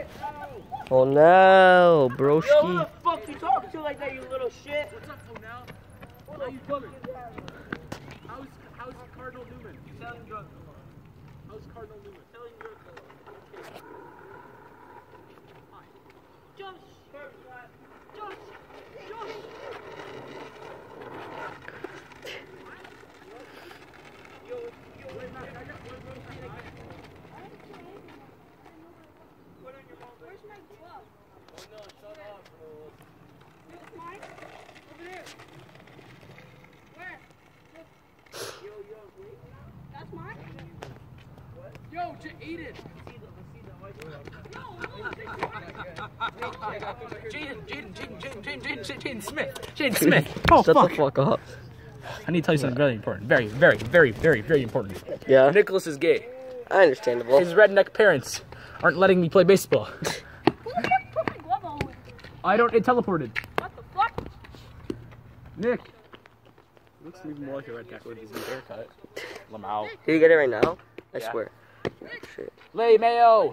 Oh no, broski. Yo, who the fuck you talking to like that, you little shit? What's up, oh now? How you coming? How's Cardinal Newman? Selling drugs. How's Cardinal Newman? Selling drugs. Josh! Josh! Josh! Where's my glove? Oh no, shut up, bro. It's mine? Over there. Where? Wait. That's mine? Yo, Aiden! Jaden Smith. Jaden Smith. Oh, Shut fuck. the fuck up. I need to tell you something really important. Very, very, very, very, very important. Yeah, Nicholas is gay. understandable. His redneck parents aren't letting me play baseball. Who the fuck put my glove on? I don't. It teleported. What the fuck? Nick. Looks even more like a redneck with his new haircut. Lamau. Can you get it right now? I Yeah. swear. Shit. Lay Mayo.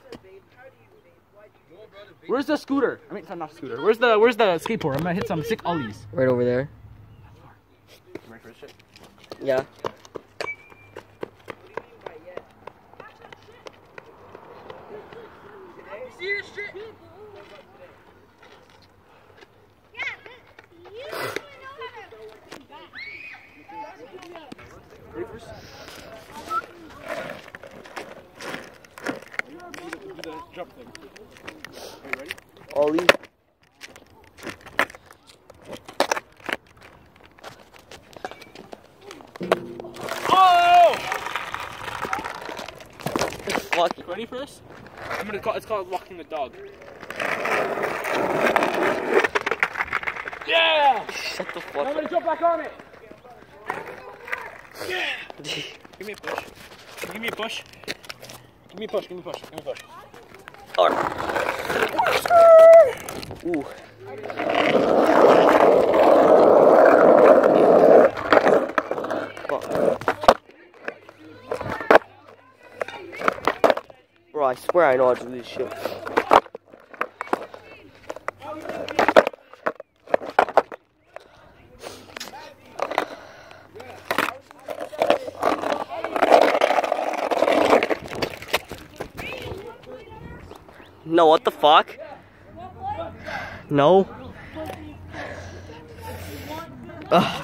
Where's the scooter? I mean, not scooter. Where's the skateboard? I'm gonna hit some sick ollies. Right over there. Ready for this shit? Yeah. See this shit? Yeah, you don't even know how to. Ready for this? Do the jump thing. Are you ready? Ollie. Oh! Fuck. Ready for this? It's called walking the dog. Yeah! Shut the Now fuck I'm gonna up. jump back on it. Yeah! Give me a push. Give me a push. Give me a push. Give me a push. Give me a push. Alright. Ooh. Fuck. Bro, I swear I know how to do this shit. No, what the fuck? No. Ugh.